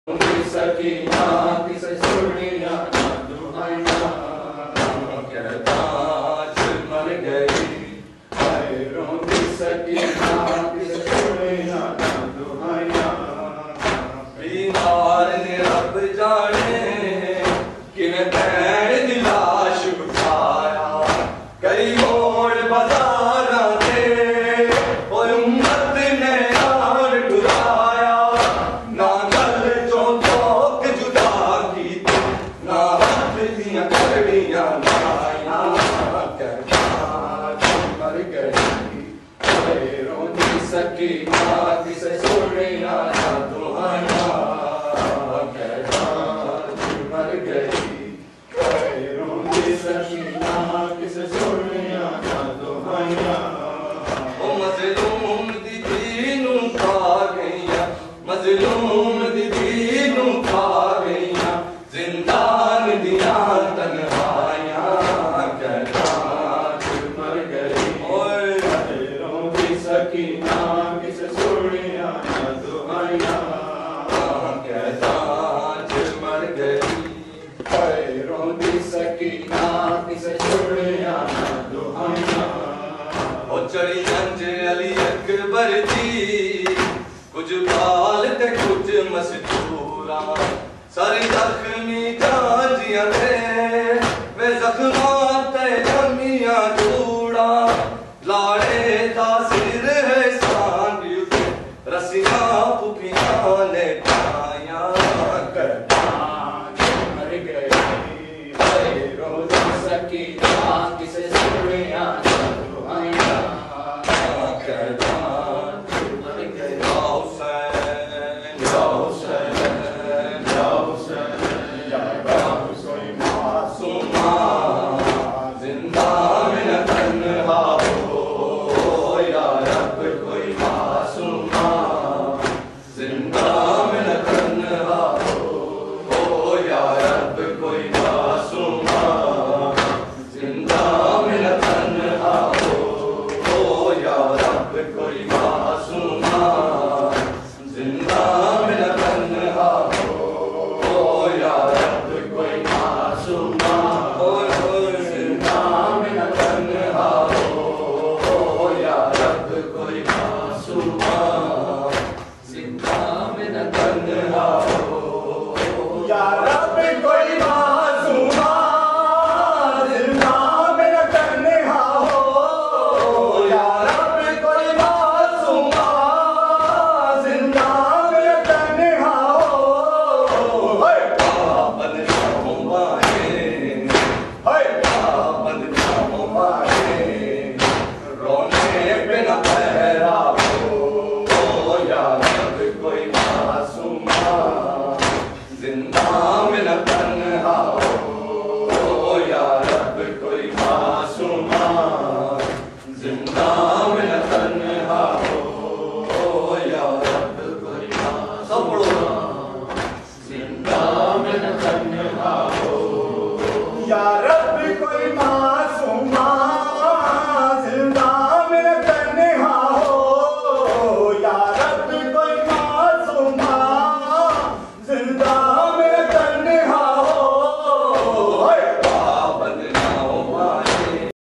सकीना किसे सुनिया दुआइया कहताज मर गई पैरों की सकीना किसे सुनिया दुआइया बीमार ने रब जाने किन भैन दी लाश उठाया कई और बाजारा थे और उम्मत ने यार डुराया ना गल चो लोग जुदा की ना हाथ दियां करड़ियां लाया कहताज मर गई पैरों की सकीना किसे सुनिया दुआइया कहताज मर गई पैरों की सकीना किसे सुनिया दुआइया ओ मजलूम दी दीनू खा गईया मजलूम दी दीनू खा गईया जिंदान दिया तन्हाइयां कहताज मर गई ओए पैरों की सकीना किसे सुनिया दुआइया कहताज मर गई पैरों की सकीना किसे सुनिया दुआइया ओ चढ़ी अंज अली अकबर दी कुछ बाल ते कुछ मस्तूरा सारी तख